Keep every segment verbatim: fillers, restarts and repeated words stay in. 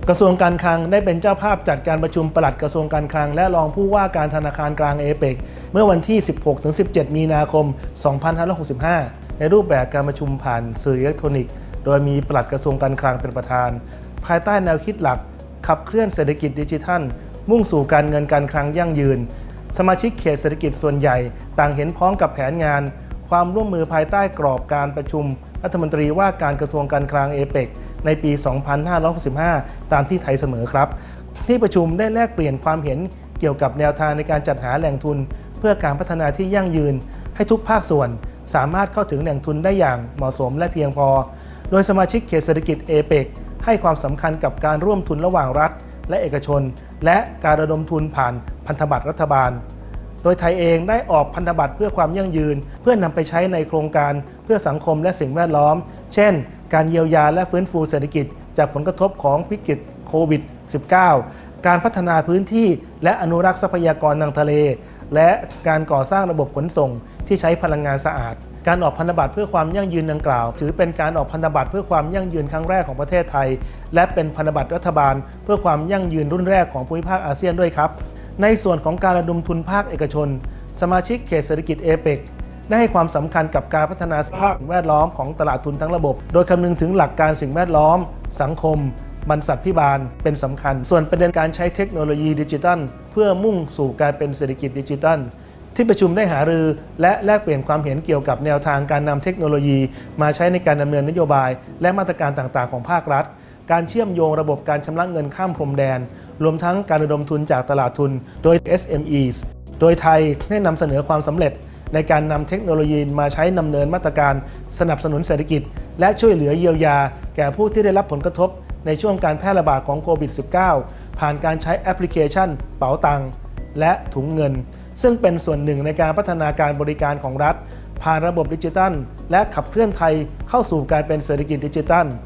กระทรวงการคลังได้เป็นเจ้าภาพจัดการประชุมปลัดกระทรวงการคลังและรองผู้ว่าการธนาคารกลางเอเปกเมื่อวันที่ สิบหกถึงสิบเจ็ด มีนาคม สองพันห้าร้อยหกสิบห้า ในรูปแบบการประชุมผ่านสื่ออิเล็กทรอนิกส์โดยมีปลัดกระทรวงการคลังเป็นประธานภายใต้แนวคิดหลักขับเคลื่อนเศรษฐกิจดิจิทัลมุ่งสู่การเงินการคลังยั่งยืนสมาชิกเขตเศรษฐกิจส่วนใหญ่ต่างเห็นพ้องกับแผนงานความร่วมมือภายใต้กรอบการประชุมรัฐมนตรีว่าการกระทรวงการคลังเอเปกในปี สองพันห้าร้อยหกสิบห้า ตามที่ไทยเสมอครับที่ประชุมได้แลกเปลี่ยนความเห็นเกี่ยวกับแนวทางในการจัดหาแหล่งทุนเพื่อการพัฒนาที่ยั่งยืนให้ทุกภาคส่วนสามารถเข้าถึงแหล่งทุนได้อย่างเหมาะสมและเพียงพอโดยสมาชิกเขตเศรษฐกิจเอเปกให้ความสำคัญกับการร่วมทุนระหว่างรัฐและเอกชนและการระดมทุนผ่านพันธบัตรรัฐบาลโดยไทยเองได้ออกพันธบัตรเพื่อความยั่งยืนเพื่อนำไปใช้ในโครงการเพื่อสังคมและสิ่งแวดล้อมเช่นการเยียวยาและฟื้นฟูเศรษฐกิจจากผลกระทบของวิกฤตโควิด สิบเก้า การพัฒนาพื้นที่และอนุรักษ์ทรัพยากรทางทะเลและการก่อสร้างระบบขนส่งที่ใช้พลังงานสะอาดการออกพันธบัตรเพื่อความยั่งยืนดังกล่าวถือเป็นการออกพันธบัตรเพื่อความยั่งยืนครั้งแรกของประเทศไทยและเป็นพันธบัตรรัฐบาลเพื่อความยั่งยืนรุ่นแรกของภูมิภาคอาเซียนด้วยครับในส่วนของการระดมทุนภาคเอกชนสมาชิกเขตเศรษฐกิจเอเปกได้ให้ความสำคัญกับการพัฒนาสภาพแวดล้อมของตลาดทุนทั้งระบบโดยคำนึงถึงหลักการสิ่งแวดล้อมสังคมบรรษัทพิบาลเป็นสำคัญส่วนประเด็นการใช้เทคโนโลยีดิจิทัลเพื่อมุ่งสู่การเป็นเศรษฐกิจดิจิทัลที่ประชุมได้หารือและแลกเปลี่ยนความเห็นเกี่ยวกับแนวทางการนำเทคโนโลยีมาใช้ในการดำเนินนโยบายและมาตรการต่างๆของภาครัฐการเชื่อมโยงระบบการชำระเงินข้ามพรมแดนรวมทั้งการระดมทุนจากตลาดทุนโดย เอส เอ็ม อี s โดยไทยได้นำเสนอความสำเร็จในการนำเทคโนโลยีมาใช้ดำเนินมาตรการสนับสนุนเศรษฐกิจและช่วยเหลือเยียวยาแก่ผู้ที่ได้รับผลกระทบในช่วงการแพร่ระบาดของโควิด สิบเก้า ผ่านการใช้แอปพลิเคชันเป๋าตังค์และถุงเงินซึ่งเป็นส่วนหนึ่งในการพัฒนาการบริการของรัฐผ่านระบบดิจิทัลและขับเคลื่อนไทยเข้าสู่การเป็นเศรษฐกิจดิจิทัล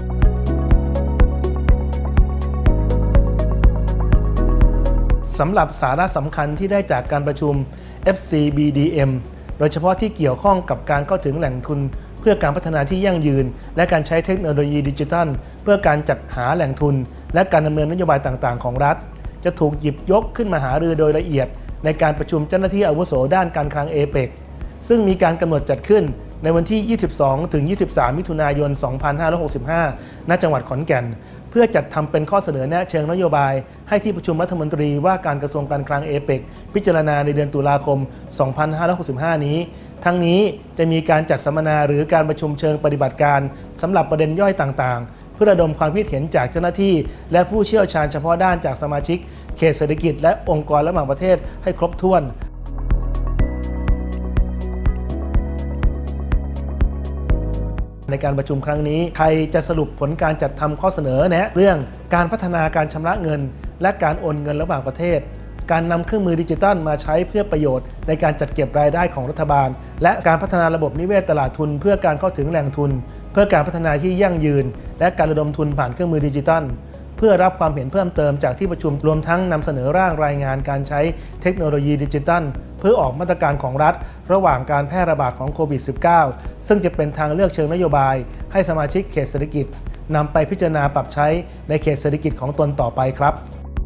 สำหรับสาระสำคัญที่ได้จากการประชุม เอฟ ซี บี ดี เอ็ม โดยเฉพาะที่เกี่ยวข้องกับการเข้าถึงแหล่งทุนเพื่อการพัฒนาที่ยั่งยืนและการใช้เทคโนโลยีดิจิทัลเพื่อการจัดหาแหล่งทุนและการดำเนินนโยบายต่างๆของรัฐจะถูกหยิบยกขึ้นมาหารือโดยละเอียดในการประชุมเจ้าหน้าที่อาวุโสด้านการคลังเอเปกซึ่งมีการกำหนดจัดขึ้นในวันที่ ยี่สิบสองถึงยี่สิบสาม มิถุนายน สองพันห้าร้อยหกสิบห้า ณ จังหวัดขอนแก่นเพื่อจัดทำเป็นข้อเสนอแนะเชิงนโยบายให้ที่ประชุมรัฐมนตรีว่าการกระทรวงการคลังเอเปกพิจารณาในเดือนตุลาคม สองพันห้าร้อยหกสิบห้า นี้ทั้งนี้จะมีการจัดสัมมนาหรือการประชุมเชิงปฏิบัติการสำหรับประเด็นย่อยต่างๆเพื่อระดมความคิดเห็นจากเจ้าหน้าที่และผู้เชี่ยวชาญเฉพาะด้านจากสมาชิกเขตเศรษฐกิจและองค์กรระหว่างประเทศให้ครบถ้วนในการประชุมครั้งนี้ไทยจะสรุปผลการจัดทำข้อเสนอแนะเรื่องการพัฒนาการชำระเงินและการโอนเงินระหว่างประเทศการนำเครื่องมือดิจิทัลมาใช้เพื่อประโยชน์ในการจัดเก็บรายได้ของรัฐบาลและการพัฒนาระบบนิเวศตลาดทุนเพื่อการเข้าถึงแหล่งทุนเพื่อการพัฒนาที่ยั่งยืนและการระดมทุนผ่านเครื่องมือดิจิทัลเพื่อรับความเห็นเพิ่มเติมจากที่ประชุมรวมทั้งนำเสนอร่างรายงานการใช้เทคโนโลยีดิจิทัลเพื่อออกมาตรการของรัฐระหว่างการแพร่ระบาดของโควิด สิบเก้า ซึ่งจะเป็นทางเลือกเชิงนโยบายให้สมาชิกเขตเศรษฐกิจนำไปพิจารณาปรับใช้ในเขตเศรษฐกิจของตนต่อไปครับ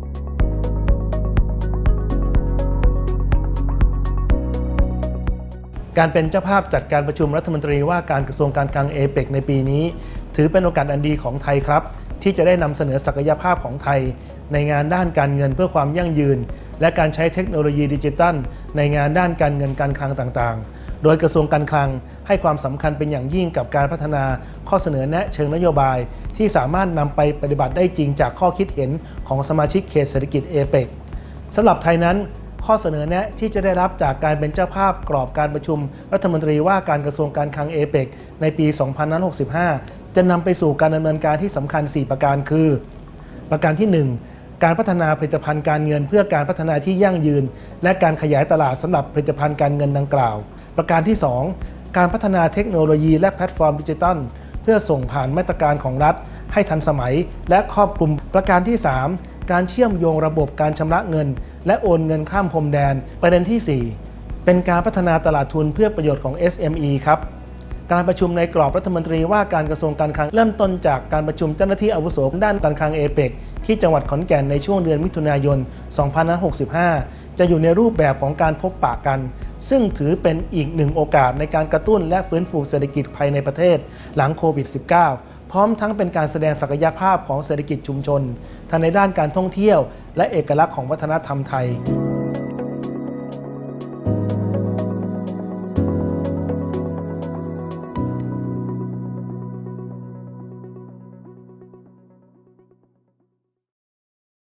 การเป็นเจ้าภาพจัดการประชุมรัฐมนตรีว่าการกระทรวงการคลังเอเปกในปีนี้ถือเป็นโอกาสอันดีของไทยครับที่จะได้นำเสนอศักยภาพของไทยในงานด้านการเงินเพื่อความยั่งยืนและการใช้เทคโนโลยีดิจิทัลในงานด้านการเงินการคลังต่างๆโดยกระทรวงการคลังให้ความสำคัญเป็นอย่างยิ่งกับการพัฒนาข้อเสนอแนะเชิงนโยบายที่สามารถนำไปปฏิบัติได้จริงจากข้อคิดเห็นของสมาชิกเขตเศรษฐกิจเอเปกสำหรับไทยนั้นข้อเสนอแนะที่จะได้รับจากการเป็นเจ้าภาพกรอบการประชุมรัฐมนตรีว่าการกระทรวงการคลังเอเปกในปี สองพันห้าร้อยหกสิบห้า จะนำไปสู่การดำเนินการที่สำคัญ สี่ ประการคือประการที่ หนึ่ง การพัฒนาผลิตภัณฑ์การเงินเพื่อการพัฒนาที่ยั่งยืนและการขยายตลาดสำหรับผลิตภัณฑ์การเงินดังกล่าวประการที่ สอง การพัฒนาเทคโนโลยีและแพลตฟอร์มดิจิทัลเพื่อส่งผ่านมาตรการของรัฐให้ทันสมัยและครอบคลุมประการที่ สาม การเชื่อมโยงระบบการชำระเงินและโอนเงินข้ามพรมแดนประเด็นที่ สี่ เป็นการพัฒนาตลาดทุนเพื่อประโยชน์ของ เอส เอ็ม อี ครับการประชุมในกรอบรัฐมนตรีว่าการกระทรวงการคลังเริ่มต้นจากการประชุมเจ้าหน้าที่อาวุโสด้านการคลังเอเปกที่จังหวัดขอนแก่นในช่วงเดือนมิถุนายน สองพันห้าร้อยหกสิบห้า จะอยู่ในรูปแบบของการพบปะกันซึ่งถือเป็นอีกหนึ่งโอกาสในการกระตุ้นและฟื้นฟูเศรษฐกิจภายในประเทศหลังโควิด สิบเก้า พร้อมทั้งเป็นการแสดงศักยภาพของเศรษฐกิจชุมชนทั้งในด้านการท่องเที่ยวและเอกลักษณ์ของวัฒนธรรมไทย